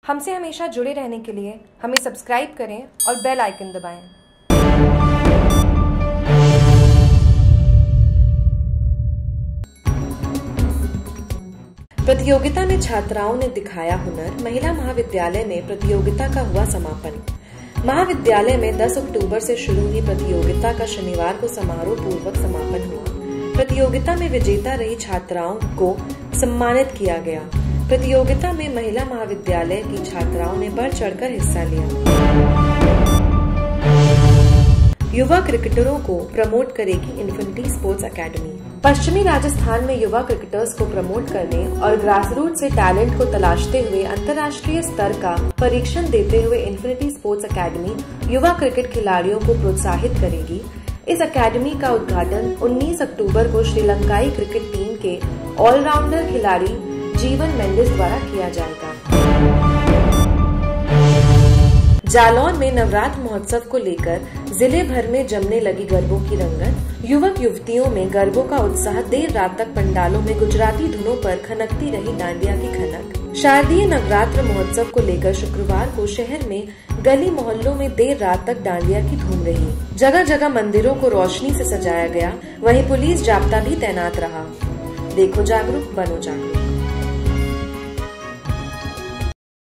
हमसे हमेशा जुड़े रहने के लिए हमें सब्सक्राइब करें और बेल आइकन दबाएं। प्रतियोगिता में छात्राओं ने दिखाया हुनर। महिला महाविद्यालय में प्रतियोगिता का हुआ समापन। महाविद्यालय में 10 अक्टूबर से शुरू हुई प्रतियोगिता का शनिवार को समारोह पूर्वक समापन हुआ। प्रतियोगिता में विजेता रही छात्राओं को सम्मानित किया गया। प्रतियोगिता में महिला महाविद्यालय की छात्राओं ने बढ़ चढ़कर हिस्सा लिया। युवा क्रिकेटरों को प्रमोट करेगी इन्फिनिटी स्पोर्ट्स एकेडमी। पश्चिमी राजस्थान में युवा क्रिकेटर्स को प्रमोट करने और ग्रासरूट से टैलेंट को तलाशते हुए अंतर्राष्ट्रीय स्तर का परीक्षण देते हुए इन्फिनिटी स्पोर्ट्स एकेडमी युवा क्रिकेट खिलाड़ियों को प्रोत्साहित करेगी। इस एकेडमी का उद्घाटन 19 अक्टूबर को श्रीलंकाई क्रिकेट टीम के ऑलराउंडर खिलाड़ी जीवन मेंडिस द्वारा किया जाएगा। जालौन में नवरात्र महोत्सव को लेकर जिले भर में जमने लगी गरबों की रंगत। युवक युवतियों में गरबों का उत्साह। देर रात तक पंडालों में गुजराती धुनों पर खनकती रही डांडिया की खनक। शारदीय नवरात्र महोत्सव को लेकर शुक्रवार को शहर में गली मोहल्लों में देर रात तक डांडिया की धूम रही। जगह जगह मंदिरों को रोशनी से सजाया गया। वहीं पुलिस जाब्ता भी तैनात रहा। देखो जागरूक, बनो जागरूक।